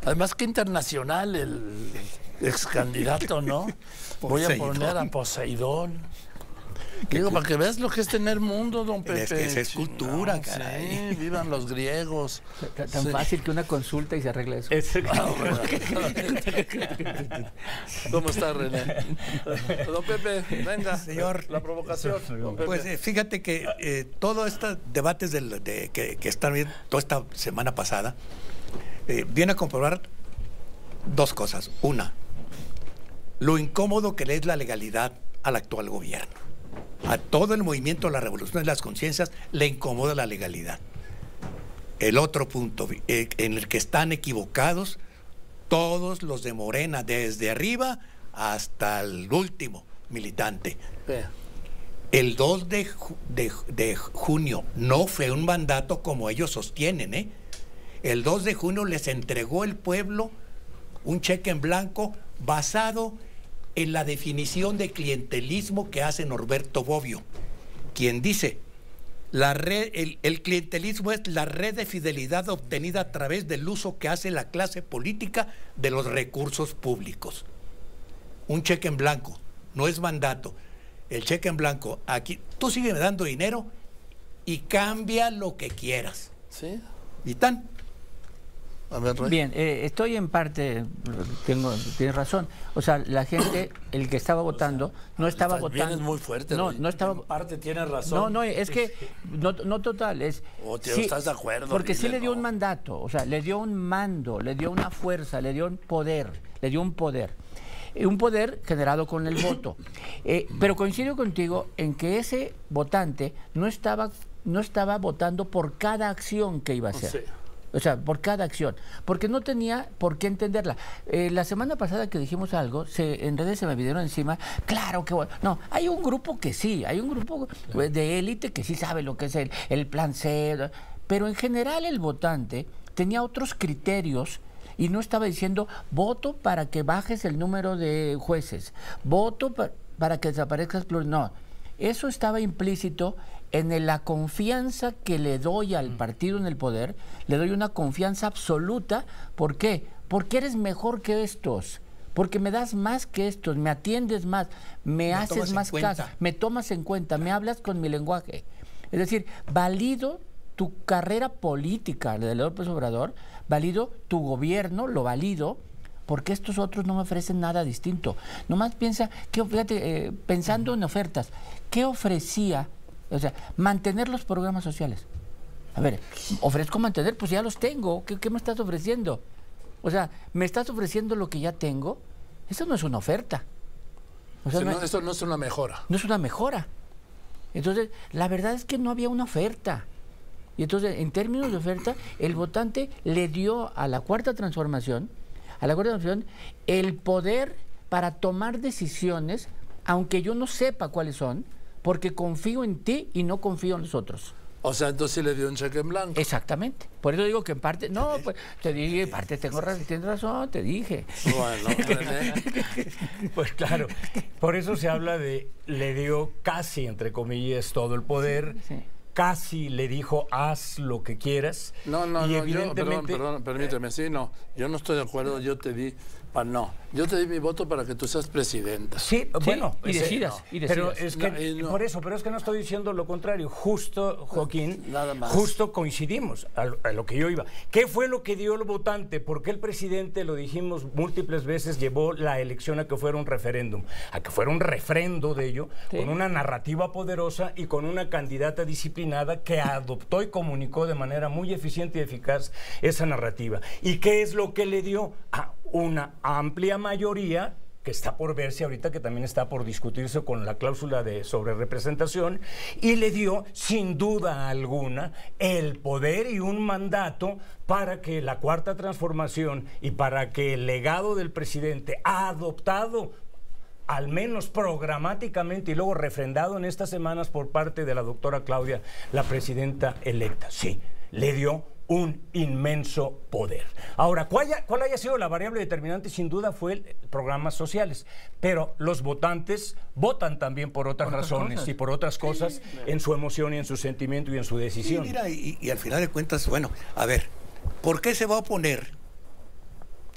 Además, que internacional el ex candidato, ¿no? Voy a poner a Poseidón. Digo, para que veas lo que es tener mundo, don Pepe. Es que esa es cultura, caray. Sí, vivan los griegos. Tan fácil que una consulta y se arregla eso. ¿Cómo está, René? Don Pepe, venga. Señor, la provocación. Don Pepe. Pues fíjate que todos estos debates que están viendo toda esta semana pasada viene a comprobar dos cosas. Una, lo incómodo que le es la legalidad al actual gobierno. A todo el movimiento de la revolución de las conciencias le incomoda la legalidad. El otro punto en el que están equivocados todos los de Morena, desde arriba hasta el último militante. El 2 de junio no fue un mandato como ellos sostienen, ¿eh? El 2 de junio les entregó el pueblo un cheque en blanco basado en la definición de clientelismo que hace Norberto Bobbio, quien dice, el clientelismo es la red de fidelidad obtenida a través del uso que hace la clase política de los recursos públicos. Un cheque en blanco, no es mandato. El cheque en blanco, aquí, tú sígueme dando dinero y cambia lo que quieras. ¿Sí? ¿Y tan? A ver, Rey. Bien, estoy en parte, tienes razón. O sea, la gente, el que estaba votando, no estaba votando. Vienes muy fuerte. No estaba. En parte tienes razón. No, es que no total, es. Tío, sí, ¿estás de acuerdo? Porque sí le dio no. un mandato, o sea, le dio un mando, le dio una fuerza, le dio un poder, un poder generado con el voto. Pero coincido contigo en que ese votante no estaba votando por cada acción que iba a hacer. Sí. O sea, por cada acción, porque no tenía por qué entenderla. La semana pasada que dijimos algo, en redes se me vinieron encima, claro que bueno. No, hay un grupo que sí, hay un grupo de élite que sí sabe lo que es el plan C, pero en general el votante tenía otros criterios y no estaba diciendo, voto para que bajes el número de jueces, voto para que desaparezcas plural. No, eso estaba implícito en la confianza que le doy al partido en el poder, le doy una confianza absoluta. ¿Por qué? Porque eres mejor que estos, porque me das más que estos, me atiendes más, me haces más caso, me tomas en cuenta, me hablas con mi lenguaje. Es decir, valido tu carrera política, la de López Obrador, valido tu gobierno, lo valido, porque estos otros no me ofrecen nada distinto. Nomás piensa, fíjate, pensando en ofertas, ¿qué ofrecía? O sea, mantener los programas sociales. A ver, ofrezco mantener, pues ya los tengo. ¿Qué me estás ofreciendo? O sea, ¿me estás ofreciendo lo que ya tengo? Eso no es una oferta. O sea, eso no es una mejora. No es una mejora. Entonces, la verdad es que no había una oferta. Y entonces, en términos de oferta, el votante le dio a la Cuarta Transformación, el poder para tomar decisiones, aunque yo no sepa cuáles son, porque confío en ti y no confío en los otros. O sea, entonces sí le dio un cheque en blanco. Exactamente. Por eso digo que en parte, no, pues te dije, en parte tienes razón, te dije. Bueno, René. Pues claro, por eso se habla de, le dio casi, entre comillas, todo el poder. Sí. Casi le dijo, haz lo que quieras. No, evidentemente... perdón, permíteme, sí, no, yo no estoy de acuerdo, yo te di mi voto para que tú seas presidenta. Sí, bueno, y decidas. Pero es que, por eso, pero es que no estoy diciendo lo contrario. Justo, Joaquín, nada más. Justo coincidimos a lo que yo iba. ¿Qué fue lo que dio el votante? ¿Por qué el presidente, lo dijimos múltiples veces, llevó la elección a que fuera un referéndum? A que fuera un refrendo de ello, sí, con una narrativa poderosa y con una candidata disciplinada que adoptó y comunicó de manera muy eficiente y eficaz esa narrativa. ¿Y qué es lo que le dio? Una amplia mayoría, que está por verse ahorita, que también está por discutirse con la cláusula de sobrerepresentación, y le dio, sin duda alguna, el poder y un mandato para que la Cuarta Transformación y para que el legado del presidente ha adoptado, al menos programáticamente y luego refrendado en estas semanas por parte de la doctora Claudia, la presidenta electa. Sí, le dio un inmenso poder. Ahora, ¿cuál haya sido la variable determinante? Sin duda fue programas sociales, pero los votantes votan también por otras razones y por otras cosas, en su emoción y en su sentimiento y en su decisión. Sí, mira, y al final de cuentas, bueno, a ver, ¿por qué se va a oponer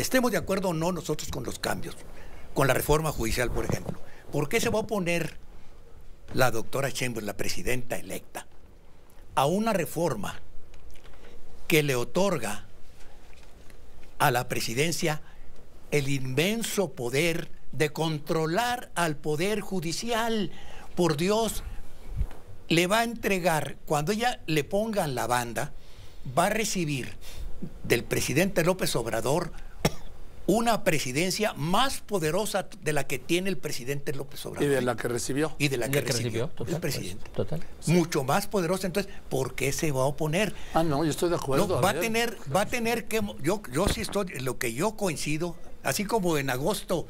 estemos de acuerdo o no nosotros con los cambios, con la reforma judicial, por ejemplo, ¿por qué se va a oponer la doctora Sheinbaum, la presidenta electa, a una reforma que le otorga a la presidencia el inmenso poder de controlar al poder judicial? Por Dios, le va a entregar, cuando ella le pongan la banda, va a recibir del presidente López Obrador una presidencia más poderosa de la que tiene el presidente López Obrador. Y de la que recibió. Y de la que recibió total, el presidente. Pues, total. Mucho más poderosa. Entonces, ¿por qué se va a oponer? Ah, no, yo estoy de acuerdo. No, va a tener que... Yo sí estoy... Lo que yo coincido, así como en agosto...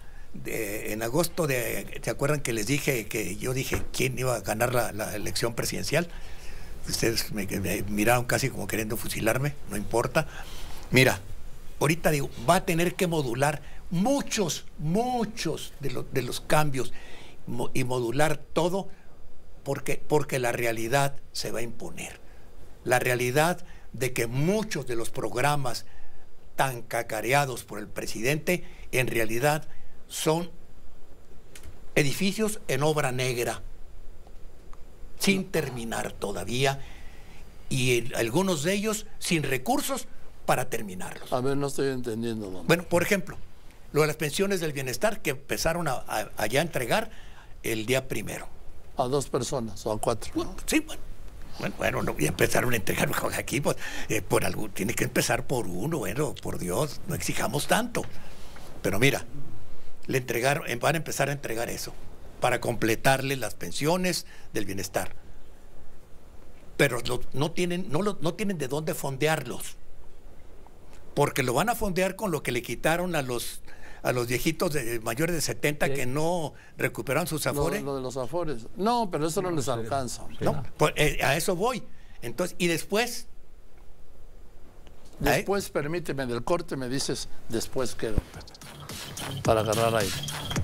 ¿se acuerdan que les dije que yo dije quién iba a ganar la elección presidencial? Ustedes me miraron casi como queriendo fusilarme, no importa. Mira, ahorita digo, va a tener que modular muchos de los cambios y modular todo porque la realidad se va a imponer. La realidad de que muchos de los programas tan cacareados por el presidente en realidad son edificios en obra negra, sin terminar todavía, y algunos de ellos sin recursos para terminarlos. A ver, no estoy entendiendo, ¿no? Bueno, por ejemplo, lo de las pensiones del bienestar que empezaron a ya entregar el día 1. A 2 personas o a 4. Bueno, sí, bueno, no, ya empezaron a entregar aquí, pues, por algo, tiene que empezar por uno, bueno, por Dios, no exijamos tanto. Pero mira, van a empezar a entregar eso, para completarle las pensiones del bienestar. Pero no tienen de dónde fondearlos, porque lo van a fondear con lo que le quitaron a los viejitos mayores de 70 que no recuperaron sus afores. Lo de los afores. No, pero eso no les alcanza. No, pues, a eso voy. Entonces, y después... Después, permíteme, del corte me dices, después quedo. Para agarrar aire.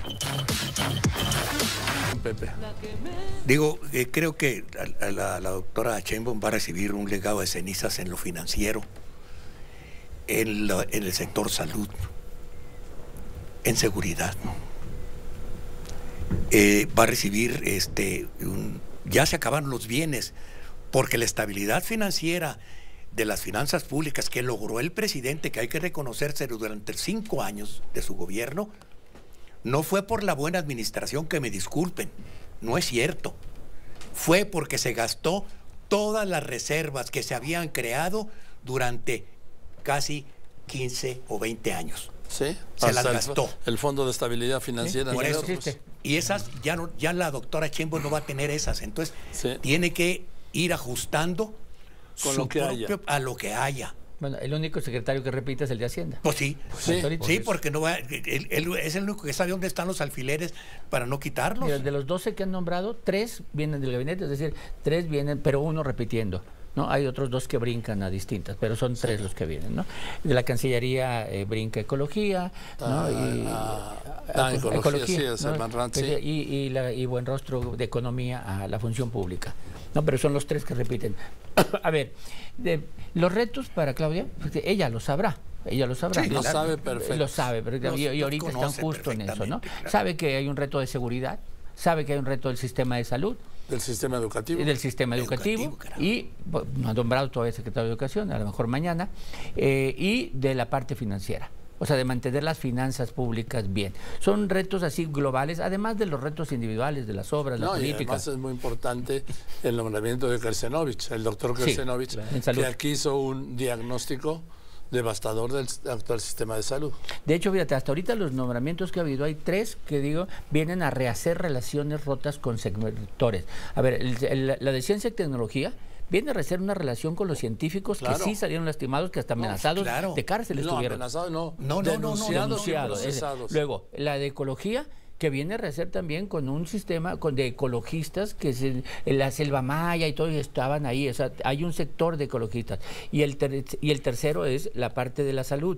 Pepe. Digo, creo que la doctora Sheinbaum va a recibir un legado de cenizas en lo financiero, en el sector salud, en seguridad. Va a recibir, ya se acabaron los bienes, porque la estabilidad financiera de las finanzas públicas que logró el presidente, que hay que reconocerse durante 5 años de su gobierno, no fue por la buena administración, que me disculpen, no es cierto. Fue porque se gastó todas las reservas que se habían creado durante casi 15 o 20 años. Sí, se las gastó. El Fondo de Estabilidad Financiera. Sí, por eso. Y esas, ya la doctora Sheinbaum no va a tener esas. Entonces, tiene que ir ajustando con lo que haya. A lo que haya. Bueno, el único secretario que repite es el de Hacienda. Pues sí, porque no va, él es el único que sabe dónde están los alfileres para no quitarlos. Mira, de los 12 que han nombrado, 3 vienen del gabinete, es decir, 3 vienen, pero uno repitiendo, ¿no? Hay otros 2 que brincan a distintas, pero son 3 los que vienen, ¿no? De la Cancillería brinca Ecología, ¿no? Ecología, sí, es ¿no? el Manran, sí. Y Buen Rostro de Economía a la Función Pública. No, pero son los 3 que repiten. A ver, los retos para Claudia, ella lo sabrá. Ella lo sabrá. Sí, lo sabe perfecto. Lo sabe, pero y ahorita están justo en eso, ¿no? Claro. Sabe que hay un reto de seguridad, sabe que hay un reto del sistema de salud. Del sistema educativo. Del sistema educativo y no ha nombrado todavía secretario de Educación, a lo mejor mañana, y de la parte financiera. O sea, de mantener las finanzas públicas bien. Son retos así globales, además de los retos individuales, de las obras, la política. Y además es muy importante el nombramiento de Kersenovich, el doctor Kersenovich, que aquí hizo un diagnóstico devastador del actual sistema de salud. De hecho, fíjate, hasta ahorita los nombramientos que ha habido, hay 3 que vienen a rehacer relaciones rotas con sectores. A ver, la de ciencia y tecnología viene a rehacer una relación con los científicos que sí salieron lastimados, que hasta amenazados de cárcel estuvieron. Amenazados denunciados. Luego, la de ecología, que viene a rehacer también con un sistema de ecologistas que en la selva maya y todo, y estaban ahí. O sea, hay un sector de ecologistas. Y el tercero es la parte de la salud,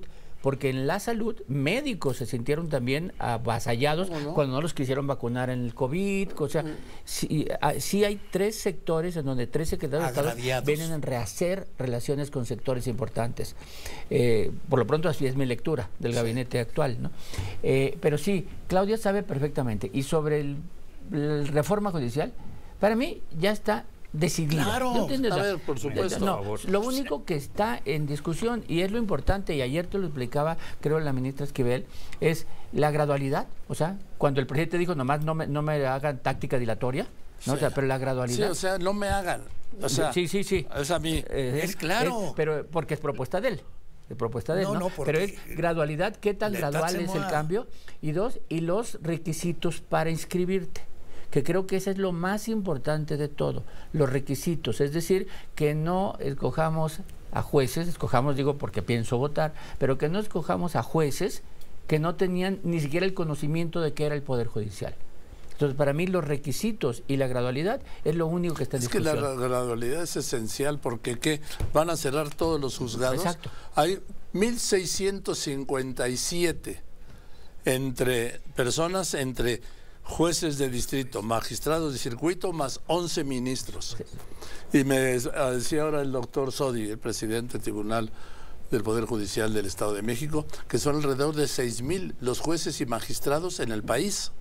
porque en la salud médicos se sintieron también avasallados cuando no los quisieron vacunar en el COVID. O sea, sí hay 3 sectores en donde 3 secretarios de Estado vienen a rehacer relaciones con sectores importantes. Por lo pronto así es mi lectura del gabinete actual, ¿no? Pero sí, Claudia sabe perfectamente. Y sobre la reforma judicial, para mí ya está decidida. Claro, a ver, por supuesto. No, lo único que está en discusión, y es lo importante, y ayer te lo explicaba, creo, la ministra Esquivel, es la gradualidad. O sea, cuando el presidente dijo, nomás no me hagan táctica dilatoria, ¿no? Sí. O sea, pero la gradualidad. Sí, o sea, no me hagan. O sea, sí. Es a mí. Es claro. Pero porque es propuesta de él. Propuesta de él, ¿no? Pero es gradualidad, ¿qué tan gradual es el cambio? Y 2, y los requisitos para inscribirte, que creo que eso es lo más importante de todo, los requisitos, es decir, que no escojamos a jueces, digo porque pienso votar, pero que no escojamos a jueces que no tenían ni siquiera el conocimiento de qué era el Poder Judicial. Entonces, para mí los requisitos y la gradualidad es lo único que está en discusión. Es que la gradualidad es esencial porque ¿qué? Van a cerrar todos los juzgados. Exacto. Hay 1.657 entre jueces de distrito, magistrados de circuito, más 11 ministros. Sí. Y me decía ahora el doctor Sodi, el presidente del Tribunal del Poder Judicial del Estado de México, que son alrededor de 6,000 los jueces y magistrados en el país.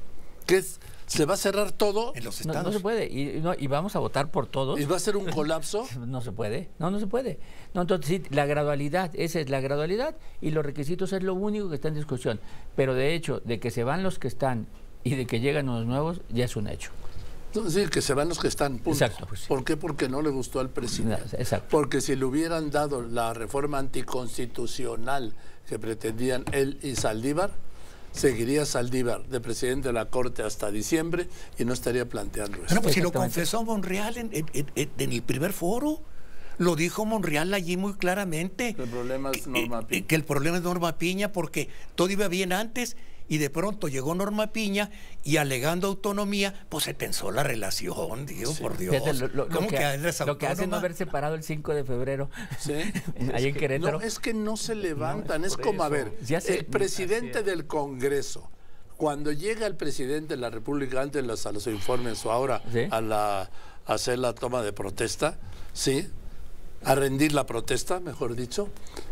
Se va a cerrar todo en los estados. No se puede, y vamos a votar por todos. ¿Y va a ser un colapso? No se puede, no se puede. No, entonces sí, la gradualidad, esa es la gradualidad, y los requisitos es lo único que está en discusión. Pero de hecho, de que se van los que están y de que llegan los nuevos, ya es un hecho. Sí, que se van los que están, punto. Exacto. Pues sí. ¿Por qué? Porque no le gustó al presidente. Exacto. Porque si le hubieran dado la reforma anticonstitucional que pretendían él y Saldívar, seguiría Saldívar de presidente de la Corte hasta diciembre y no estaría planteando eso. Bueno, pues si lo confesó Monreal en el primer foro, lo dijo Monreal allí muy claramente. El problema es Norma Piña. Que el problema es Norma Piña porque todo iba bien antes y de pronto llegó Norma Piña y alegando autonomía, pues se tensó la relación, digo, por Dios. Fíjate, lo que hace no haber separado el 5 de febrero. ¿Sí? Ahí en Querétaro. No, es que no se levantan, es como, a ver, el presidente del Congreso, cuando llega el presidente de la República, antes a los informes o ahora ¿sí? a hacer la toma de protesta, ¿sí? A rendir la protesta, mejor dicho,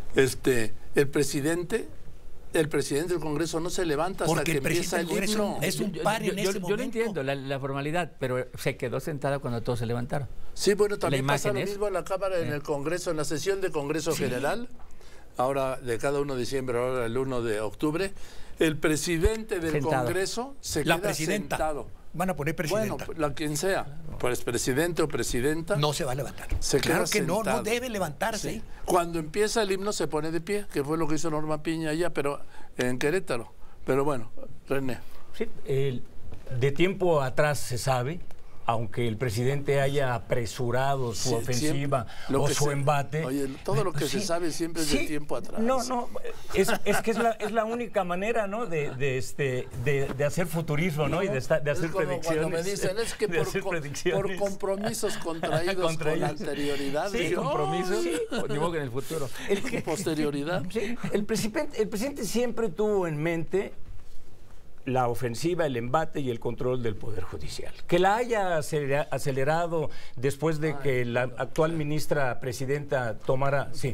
el presidente del Congreso no se levanta hasta que empieza el himno. Es un par en ese momento. Yo no entiendo la formalidad, pero se quedó sentada cuando todos se levantaron. Sí, bueno, también pasa lo mismo en la Cámara, en el Congreso, en la sesión de Congreso General, ahora de cada 1 de diciembre, ahora el 1 de octubre, el presidente del Congreso se queda sentado. Van a poner presidenta. Bueno, quien sea, pues presidente o presidenta. No se va a levantar. Claro que no debe levantarse. Sí. Cuando empieza el himno se pone de pie, que fue lo que hizo Norma Piña allá, pero en Querétaro. Pero bueno, René. Sí, de tiempo atrás se sabe, aunque el presidente haya apresurado su ofensiva o su embate. Oye, todo lo que se sabe siempre es de tiempo atrás. No, es que es la única manera, ¿no? de hacer futurismo, ¿no? Y de hacer predicciones. Cuando me dicen es que por compromisos contraídos con anterioridad. Sí, compromisos. Digo que en el futuro. Posterioridad. Sí, el presidente siempre tuvo en mente la ofensiva, el embate y el control del Poder Judicial. Que la haya acelerado después de que la actual ministra presidenta tomara... Sí,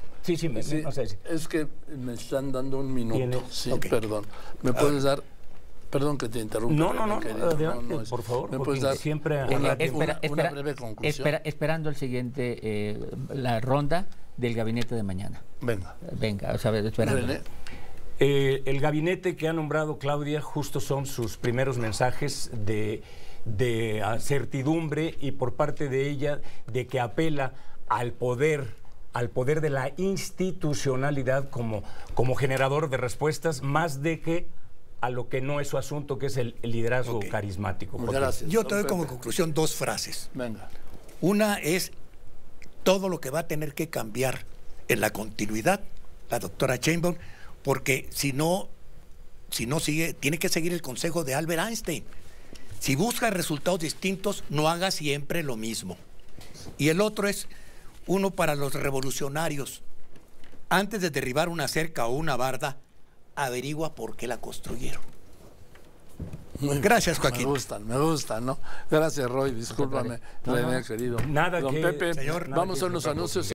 es que me están dando un minuto. Sí, okay. Perdón. ¿Me puedes dar...? Perdón que te interrumpa. No, adelante, por favor. ¿Me puedes dar siempre una breve conclusión? Esperando el siguiente, la ronda del gabinete de mañana. Venga, o sea, esperando. René. El gabinete que ha nombrado Claudia justo son sus primeros mensajes de certidumbre y por parte de ella de que apela al poder de la institucionalidad como generador de respuestas, más de que a lo que no es su asunto, que es el liderazgo carismático. Gracias. Yo te doy como conclusión 2 frases. Venga. Una es todo lo que va a tener que cambiar en la continuidad la doctora Sheinbaum, porque si no sigue, tiene que seguir el consejo de Albert Einstein. Si busca resultados distintos, no haga siempre lo mismo. Y el otro es uno para los revolucionarios. antes de derribar una cerca o una barda, averigua por qué la construyeron. Gracias, Joaquín. Me gustan, ¿no? Gracias, Roy. Discúlpame, René, querido. Nada Don que... Pepe, señor, vamos a unos anuncios.